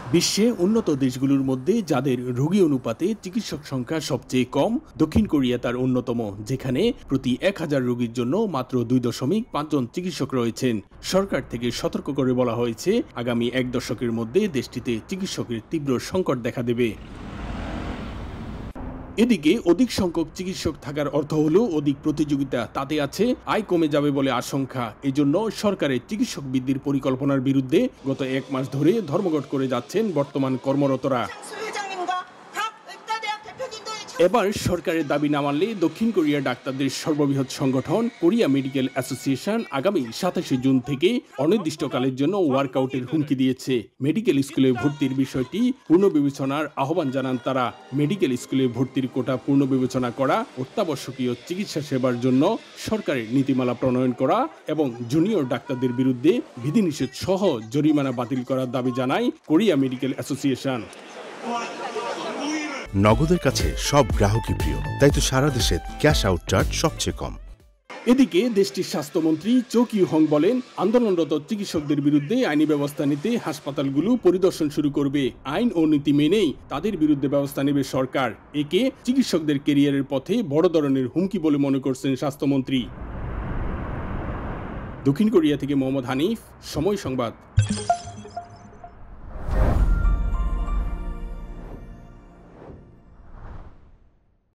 বিশ্বে উন্নত দেশগুলোর মধ্যে যাদের রোগী অনুপাতে চিকিৎসক সংখ্যা সবচেয়ে কম, দক্ষিণ কোরিয়া তার অন্যতম, যেখানে প্রতি ১,০০০ রোগীর জন্য মাত্র ২.৫ জন চিকিৎসক রয়েছেন। সরকার থেকে সতর্ক করে বলা হয়েছে, আগামী ১ দশকের মধ্যে দেশটিতে চিকিৎসকের তীব্র সংকট দেখা দেবে। এদিকে অধিক সংখ্যক চিকিৎসক থাকার অর্থ হলো অধিক প্রতিযোগিতা, তাতে আছে আয় কমে যাবে বলে আশঙ্কা। এজন্য সরকারের চিকিৎসক বৃদ্ধির পরিকল্পনার বিরুদ্ধে গত ১ মাস ধরে ধর্মঘট করে যাচ্ছেন বর্তমান কর্মরতরা। এবার সরকারের দাবি না মানলে দক্ষিণ কোরিয়া ডাক্তারদের সর্ববৃহৎ সংগঠন কোরিয়া মেডিকেল অ্যাসোসিয়েশন আগামী ২৭শে জুন থেকে অনির্দিষ্টকালের জন্য ওয়ার্কআউটের হুমকি দিয়েছে। মেডিকেল স্কুলে ভর্তির বিষয়টি পুনর্বিবেচনার আহ্বান জানান তারা। মেডিকেল স্কুলে ভর্তির কোটা পুনর্বিবেচনা করা, অত্যাবশ্যকীয় চিকিৎসা সেবার জন্য সরকারের নীতিমালা প্রণয়ন করা এবং জুনিয়র ডাক্তারদের বিরুদ্ধে বিধিনিষেধ সহ জরিমানা বাতিল করার দাবি জানায় কোরিয়া মেডিকেল অ্যাসোসিয়েশন। নগদের কাছে সব গ্রাহকই প্রিয়, তাই তো সারা দেশে ক্যাশ আউট চার্জ সবচেয়ে কম। এদিকে দেশটির স্বাস্থ্যমন্ত্রী চো কিউ হং বলেন, আন্দোলনরত চিকিৎসকদের বিরুদ্ধে আইনি ব্যবস্থা নিতে হাসপাতালগুলো পরিদর্শন শুরু করবে। আইন ও নীতি মেনেই তাদের বিরুদ্ধে ব্যবস্থা নেবে সরকার। একে চিকিৎসকদের ক্যারিয়ারের পথে বড় ধরনের হুমকি বলে মনে করছেন স্বাস্থ্যমন্ত্রী। দক্ষিণ কোরিয়া থেকে মোহাম্মদ হানিফ, সময় সংবাদ।